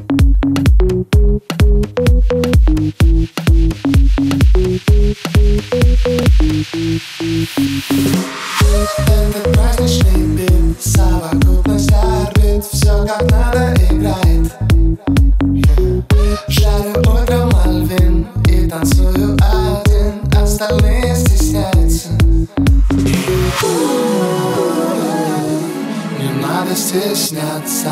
Этот праздничный бит, совокупность орбит, все как надо играет. Жарю утром Альвин и танцую один, остальные стесняются. Не надо стесняться.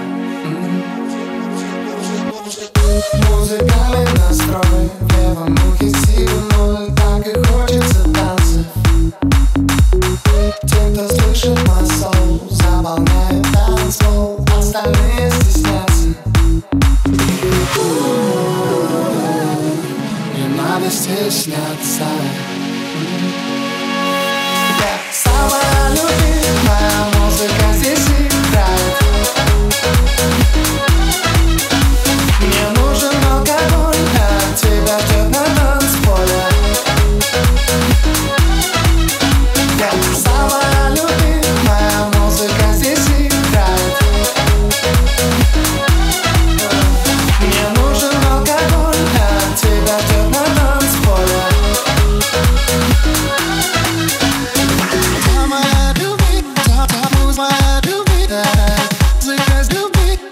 Музыкальный настрой, в левом ухе сил ноль, так и хочется танцев. Те, кто слышит мой соул, заполняют танцпол, остальные стеснятся. Не надо стесняться. Самая любимая музыка здесь играет. Мне нужен алкоголь, а тебя ждет на танцполе. Самая любимая музыка здесь играет. Мне нужен алкоголь, а тебя ждет на танцполе. Самая любимая музыка здесь играет.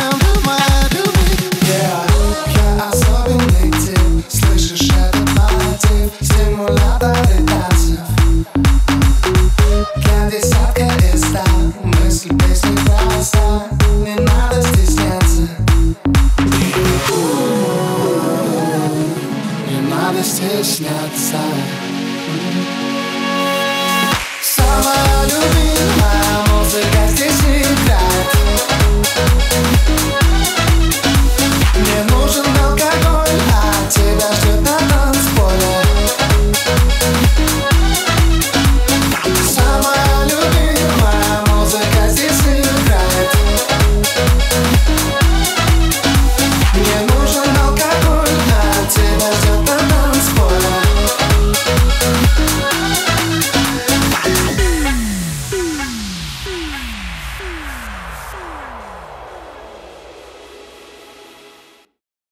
Я особенный тип, слышишь этот мотив, стимуляторы танцев. Для десятка из 100 мысль песни проста, не надо стесняться. Не надо стесняться.